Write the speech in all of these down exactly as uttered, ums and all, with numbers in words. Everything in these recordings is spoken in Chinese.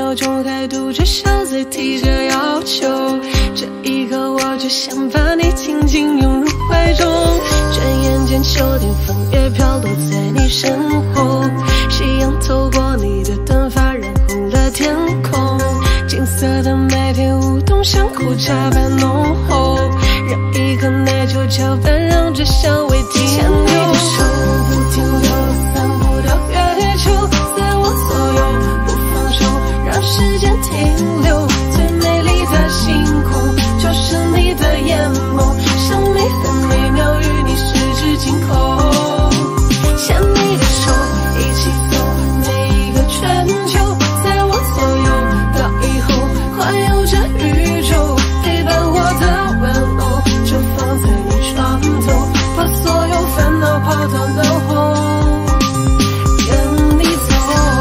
秒钟还嘟着笑，在提着要求。这一刻，我只想把你紧紧拥入怀中。转眼间，秋天枫叶飘落在你身后，夕阳透过你的短发，染红了天空。金色的麦田，舞动像苦茶般浓厚，让一颗奶酒搅拌，让这香味停留。牵你的手不停留，散步到月球，在我左右不放手，让时间停留。最美丽的星空，就是你的眼眸，像每分每秒与你十指紧扣。牵你的手，一起走每一个春秋，在我左右到以后，环游这宇宙，陪伴我的温柔，就放在你床头，把所有烦恼抛到脑后，跟你走。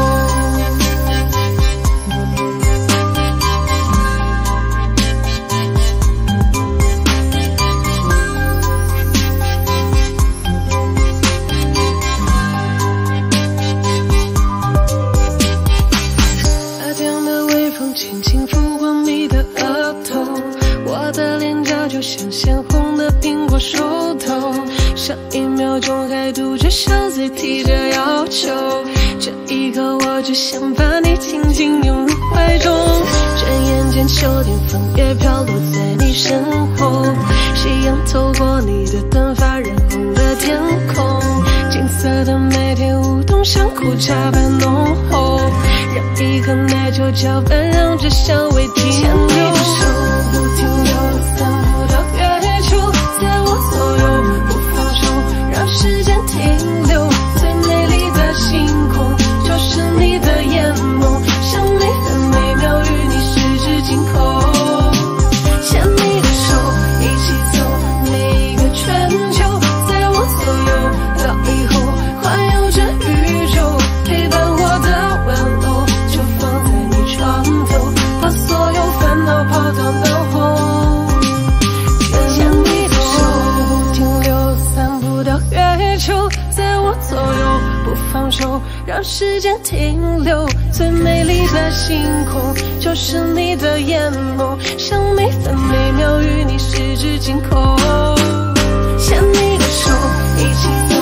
夏天的微风轻轻拂过你的额头，我的脸颊就像鲜红的苹果熟透。上一秒钟还嘟着笑，在提着要求。这一刻，我只想把你紧紧拥入怀中。转眼间，秋天枫叶飘落在你身后，夕阳透过你的短发，染红了天空。金色的麦田，舞动像苦茶般浓厚，让一颗奶酒搅拌，让这香味停留。牵你的手不停留，散步到月球，在我左右不放手，让时间停留。最美丽的星空，就是你的眼眸，像每分每秒与你十指紧扣。牵你的手，一起走每一个春秋，在我左右到以后，环游这宇宙，陪伴我的温柔，就放在你床头，把所有烦恼抛到脑后。牵你的手不停留，散步到月球，在我左右不放手，让时间停留。最美丽的星空，就是你的眼眸，像每分每秒与你十指紧扣。牵你的手，一起走